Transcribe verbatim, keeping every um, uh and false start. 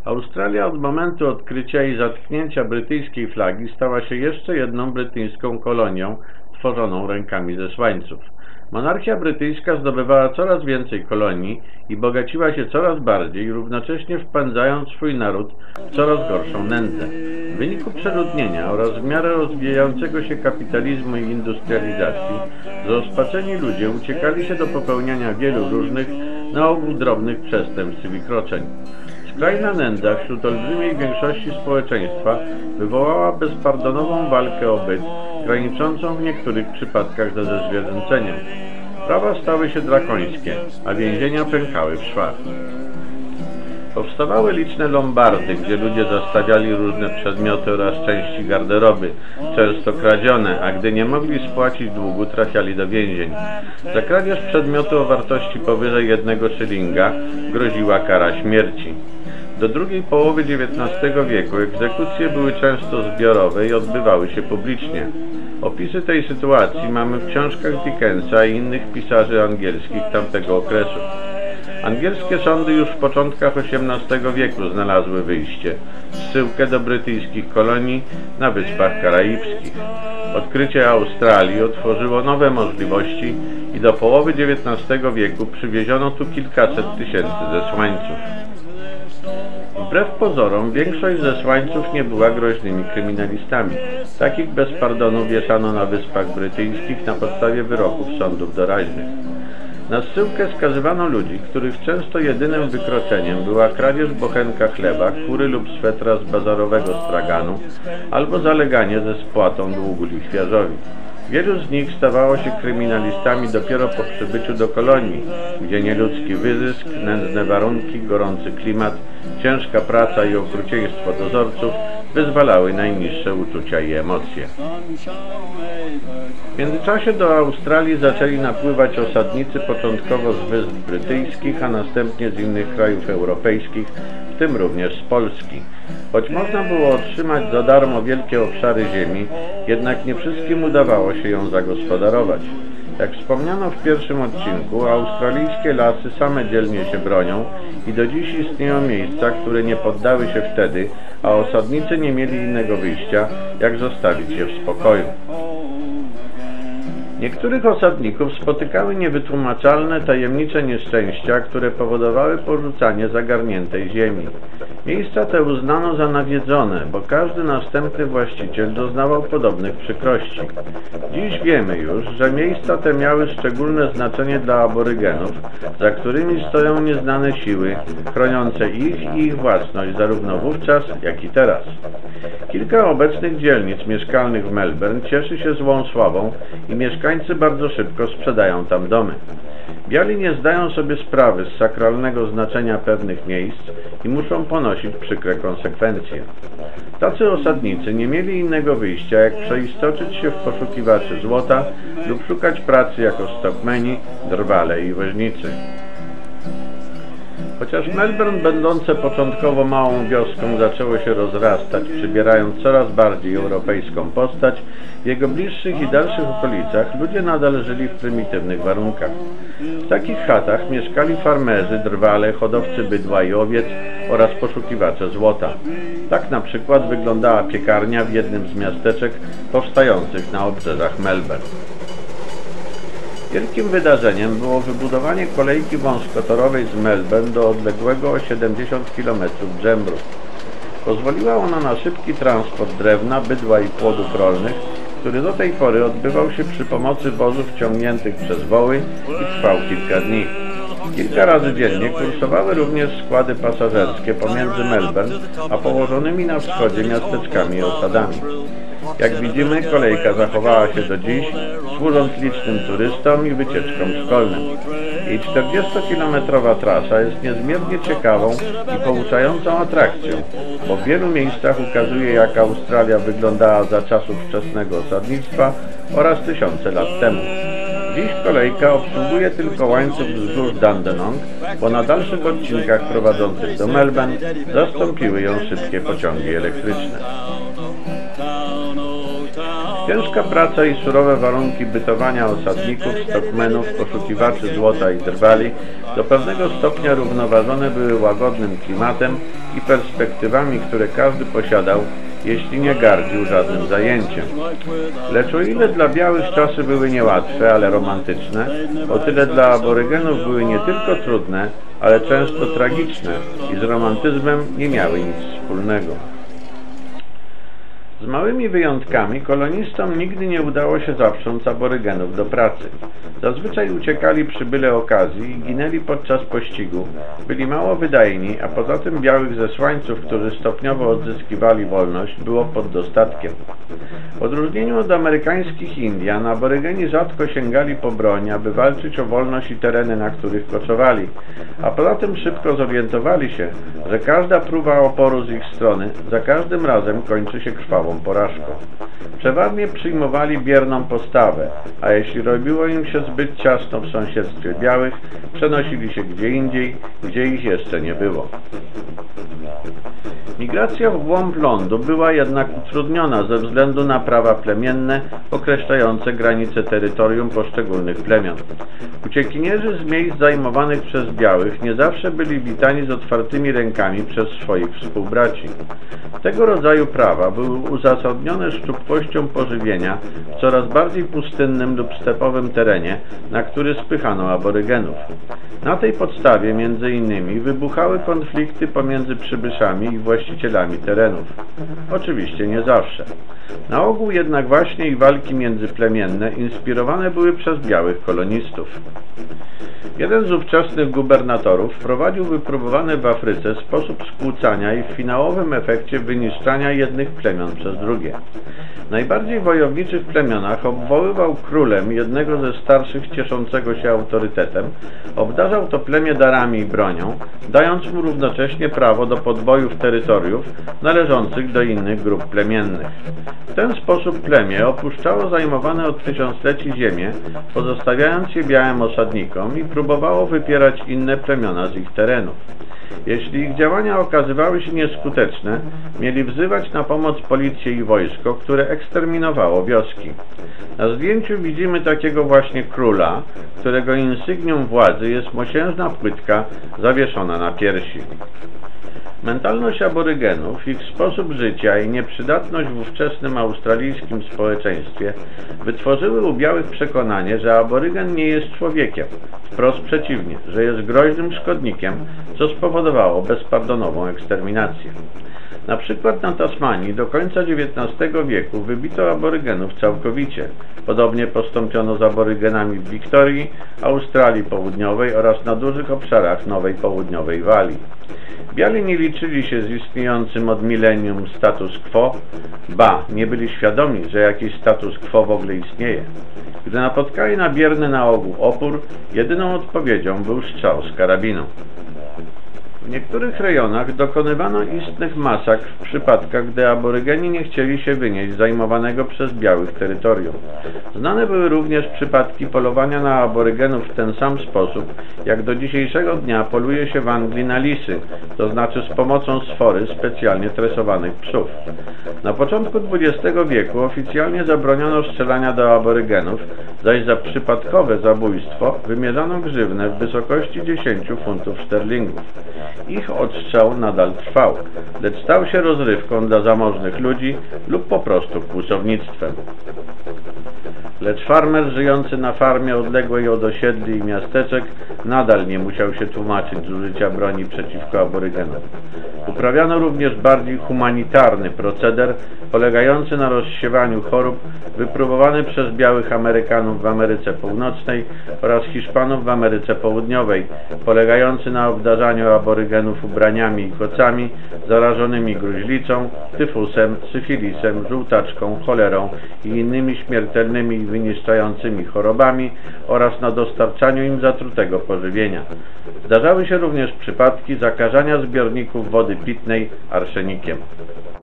Australia od momentu odkrycia i zatknięcia brytyjskiej flagi stała się jeszcze jedną brytyjską kolonią tworzoną rękami zesłańców. Monarchia brytyjska zdobywała coraz więcej kolonii i bogaciła się coraz bardziej, równocześnie wpędzając swój naród w coraz gorszą nędzę. W wyniku przeludnienia oraz w miarę rozwijającego się kapitalizmu i industrializacji zrozpaczeni ludzie uciekali się do popełniania wielu różnych, na ogół drobnych przestępstw i wykroczeń. Skrajna nędza wśród olbrzymiej większości społeczeństwa wywołała bezpardonową walkę o byt, graniczącą w niektórych przypadkach ze zezwierzęceniem. Prawa stały się drakońskie, a więzienia pękały w szwach. Powstawały liczne lombardy, gdzie ludzie zastawiali różne przedmioty oraz części garderoby, często kradzione, a gdy nie mogli spłacić długu, trafiali do więzień. Za kradzież przedmiotu o wartości powyżej jednego szylinga groziła kara śmierci. Do drugiej połowy dziewiętnastego wieku egzekucje były często zbiorowe i odbywały się publicznie. Opisy tej sytuacji mamy w książkach Dickensa i innych pisarzy angielskich tamtego okresu. Angielskie sądy już w początkach osiemnastego wieku znalazły wyjście, zsyłkę do brytyjskich kolonii na Wyspach Karaibskich. Odkrycie Australii otworzyło nowe możliwości i do połowy dziewiętnastego wieku przywieziono tu kilkaset tysięcy zesłańców. Wbrew pozorom, większość zesłańców nie była groźnymi kryminalistami. Takich bez pardonu wieszano na Wyspach Brytyjskich na podstawie wyroków sądów doraźnych. Na zsyłkę skazywano ludzi, których często jedynym wykroczeniem była kradzież bochenka chleba, kury lub swetra z bazarowego straganu albo zaleganie ze spłatą długu lichwiarzowi. Wielu z nich stawało się kryminalistami dopiero po przybyciu do kolonii, gdzie nieludzki wyzysk, nędzne warunki, gorący klimat, ciężka praca i okrucieństwo dozorców wyzwalały najniższe uczucia i emocje. W międzyczasie do Australii zaczęli napływać osadnicy początkowo z Wysp Brytyjskich, a następnie z innych krajów europejskich, w tym również z Polski. Choć można było otrzymać za darmo wielkie obszary ziemi, jednak nie wszystkim udawało się ją zagospodarować. Jak wspomniano w pierwszym odcinku, australijskie lasy same dzielnie się bronią i do dziś istnieją miejsca, które nie poddały się wtedy, a osadnicy nie mieli innego wyjścia, jak zostawić je w spokoju. Niektórych osadników spotykały niewytłumaczalne, tajemnicze nieszczęścia, które powodowały porzucanie zagarniętej ziemi. Miejsca te uznano za nawiedzone, bo każdy następny właściciel doznawał podobnych przykrości. Dziś wiemy już, że miejsca te miały szczególne znaczenie dla aborygenów, za którymi stoją nieznane siły, chroniące ich i ich własność zarówno wówczas, jak i teraz. Kilka obecnych dzielnic mieszkalnych w Melbourne cieszy się złą sławą i mieszkańcy bardzo szybko sprzedają tam domy. Biali nie zdają sobie sprawy z sakralnego znaczenia pewnych miejsc i muszą ponosić przykre konsekwencje. Tacy osadnicy nie mieli innego wyjścia, jak przeistoczyć się w poszukiwaczy złota lub szukać pracy jako stockmeni, drwale i woźnicy. Chociaż Melbourne, będące początkowo małą wioską, zaczęło się rozrastać, przybierając coraz bardziej europejską postać, w jego bliższych i dalszych okolicach ludzie nadal żyli w prymitywnych warunkach. W takich chatach mieszkali farmerzy, drwale, hodowcy bydła i owiec oraz poszukiwacze złota. Tak na przykład wyglądała piekarnia w jednym z miasteczek powstających na obrzeżach Melbourne. Wielkim wydarzeniem było wybudowanie kolejki wąskotorowej z Melbourne do odległego o siedemdziesiąt kilometrów Dżembru. Pozwoliła ona na szybki transport drewna, bydła i płodów rolnych, który do tej pory odbywał się przy pomocy wozów ciągniętych przez woły i trwał kilka dni. Kilka razy dziennie kursowały również składy pasażerskie pomiędzy Melbourne a położonymi na wschodzie miasteczkami i osadami. Jak widzimy, kolejka zachowała się do dziś, służąc licznym turystom i wycieczkom szkolnym. Jej czterdziestokilometrowa trasa jest niezmiernie ciekawą i pouczającą atrakcją, bo w wielu miejscach ukazuje, jak Australia wyglądała za czasów wczesnego osadnictwa oraz tysiące lat temu. Dziś kolejka obsługuje tylko łańcuch wzdłuż Dandenong, bo na dalszych odcinkach prowadzących do Melbourne zastąpiły ją szybkie pociągi elektryczne. Ciężka praca i surowe warunki bytowania osadników, stockmenów, poszukiwaczy złota i drwali do pewnego stopnia równoważone były łagodnym klimatem i perspektywami, które każdy posiadał, jeśli nie gardził żadnym zajęciem. Lecz o ile dla białych czasy były niełatwe, ale romantyczne, o tyle dla aborygenów były nie tylko trudne, ale często tragiczne i z romantyzmem nie miały nic wspólnego. Z małymi wyjątkami kolonistom nigdy nie udało się zaprząc aborygenów do pracy. Zazwyczaj uciekali przy byle okazji i ginęli podczas pościgu. Byli mało wydajni, a poza tym białych zesłańców, którzy stopniowo odzyskiwali wolność, było pod dostatkiem. W odróżnieniu od amerykańskich Indian, aborygeni rzadko sięgali po broń, aby walczyć o wolność i tereny, na których koczowali, a poza tym szybko zorientowali się, że każda próba oporu z ich strony za każdym razem kończy się krwawą porażką. Przeważnie przyjmowali bierną postawę, a jeśli robiło im się zbyt ciasno w sąsiedztwie białych, przenosili się gdzie indziej, gdzie ich jeszcze nie było. Migracja w głąb lądu była jednak utrudniona ze względu na prawa plemienne określające granice terytorium poszczególnych plemion. Uciekinierzy z miejsc zajmowanych przez białych nie zawsze byli witani z otwartymi rękami przez swoich współbraci. Tego rodzaju prawa były uzasadnione szczupłością pożywienia w coraz bardziej pustynnym lub stepowym terenie, na który spychano aborygenów. Na tej podstawie między innymi wybuchały konflikty pomiędzy przybyszami i właścicielami terenów. Oczywiście nie zawsze. Na ogół jednak właśnie ich walki międzyplemienne inspirowane były przez białych kolonistów. Jeden z ówczesnych gubernatorów wprowadził wypróbowany w Afryce sposób skłócania i w finałowym efekcie wyniszczania jednych plemion przez drugie. W najbardziej wojowniczych plemionach obwoływał królem jednego ze starszych cieszącego się autorytetem, obdarzał to plemię darami i bronią, dając mu równocześnie prawo do podbojów terytoriów należących do innych grup plemiennych. W ten sposób plemię opuszczało zajmowane od tysiącleci ziemię, pozostawiając je białym osadnikom i próbowało wypierać inne plemiona z ich terenów. Jeśli ich działania okazywały się nieskuteczne, mieli wzywać na pomoc policję i wojsko, które eksterminowało wioski. Na zdjęciu widzimy takiego właśnie króla, którego insygnium władzy jest mosiężna płytka zawieszona na piersi. Mentalność aborygenów, ich sposób życia i nieprzydatność w ówczesnym australijskim społeczeństwie wytworzyły u białych przekonanie, że aborygen nie jest człowiekiem, wprost przeciwnie, że jest groźnym szkodnikiem, co spowodowało bezpardonową eksterminację. Na przykład na Tasmanii do końca dziewiętnastego wieku wybito aborygenów całkowicie. Podobnie postąpiono z aborygenami w Wiktorii, Australii Południowej oraz na dużych obszarach Nowej Południowej Walii. Biali nie liczyli się z istniejącym od milenium status quo, ba, nie byli świadomi, że jakiś status quo w ogóle istnieje. Gdy napotkali na bierny na ogół opór, jedyną odpowiedzią był strzał z karabinu. W niektórych rejonach dokonywano istnych masakr w przypadkach, gdy aborygeni nie chcieli się wynieść z zajmowanego przez białych terytorium. Znane były również przypadki polowania na aborygenów w ten sam sposób, jak do dzisiejszego dnia poluje się w Anglii na lisy, to znaczy z pomocą sfory specjalnie tresowanych psów. Na początku dwudziestego wieku oficjalnie zabroniono strzelania do aborygenów, zaś za przypadkowe zabójstwo wymierzano grzywnę w wysokości dziesięciu funtów szterlingów. Ich odstrzał nadal trwał, lecz stał się rozrywką dla zamożnych ludzi lub po prostu kłusownictwem. Lecz farmer żyjący na farmie odległej od osiedli i miasteczek nadal nie musiał się tłumaczyć z użycia broni przeciwko aborygenom. Uprawiano również bardziej humanitarny proceder polegający na rozsiewaniu chorób wypróbowany przez białych Amerykanów w Ameryce Północnej oraz Hiszpanów w Ameryce Południowej, polegający na obdarzaniu aborygenów ubraniami i kocami zarażonymi gruźlicą, tyfusem, syfilisem, żółtaczką, cholerą i innymi śmiertelnymi i wyniszczającymi chorobami oraz na dostarczaniu im zatrutego pożywienia. Zdarzały się również przypadki zakażania zbiorników wody pitnej arszenikiem.